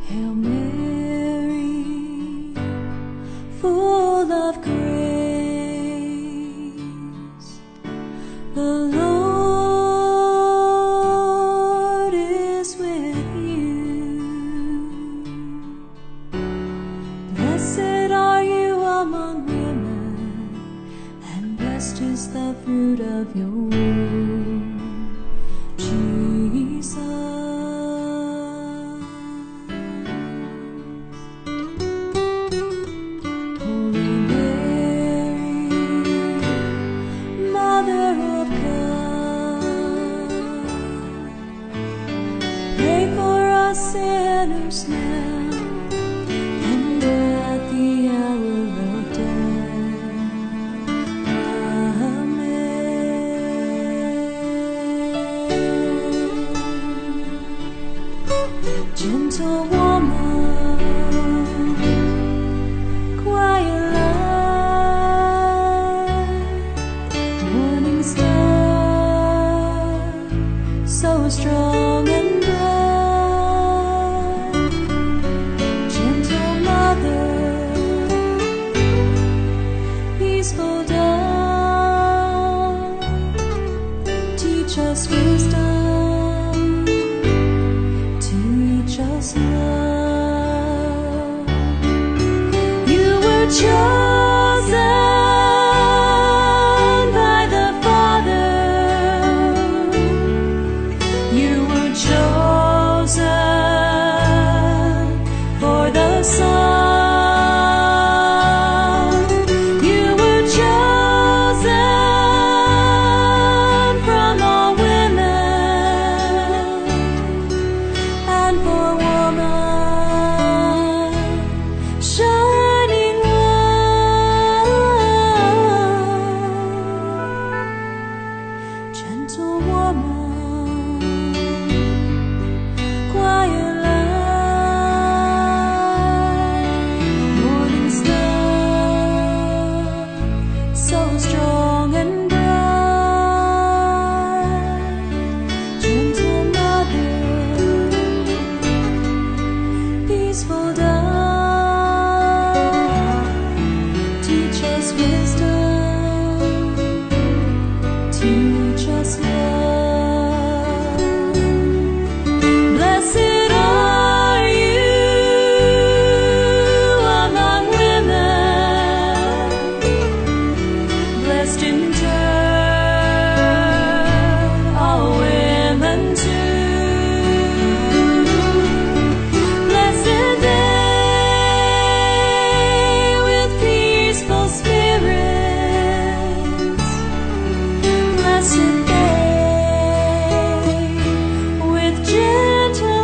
Hail Mary, full of grace, the Lord is with you. Blessed are you among women, and blessed is the fruit of your womb, Jesus. Holy Mary, Mother of God, pray for us sinners now and at the hour of death. Amen. Gentle woman, quiet light, morning star, so strong and bright. Gentle mother, peaceful dawn, teach us wisdom, teach us love. You were chosen by the Father. You were chosen for the Son. You were chosen from all women, and for woman, shining light. Gentle woman, quiet light, morning star, so strong and bright. Gentle mother, peaceful dawn, teach us wisdom, teach us love. Blessed are you among women, blessed in turn all women too. Blessed day with peaceful spirits, blessed day with gentle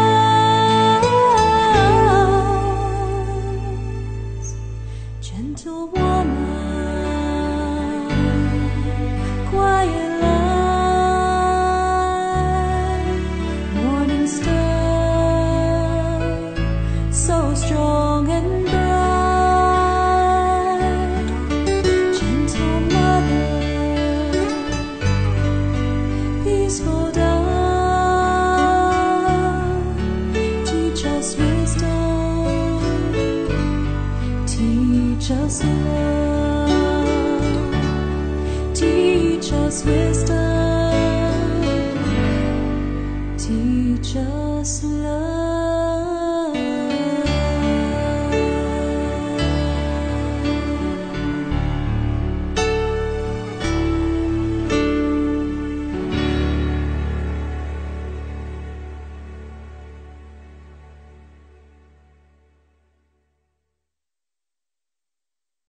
hearts. Gentle woman, quiet light, morning star, so strong and bright. Gentle mother, peaceful dawn, teach us wisdom, teach us love, teach us wisdom, teach us love.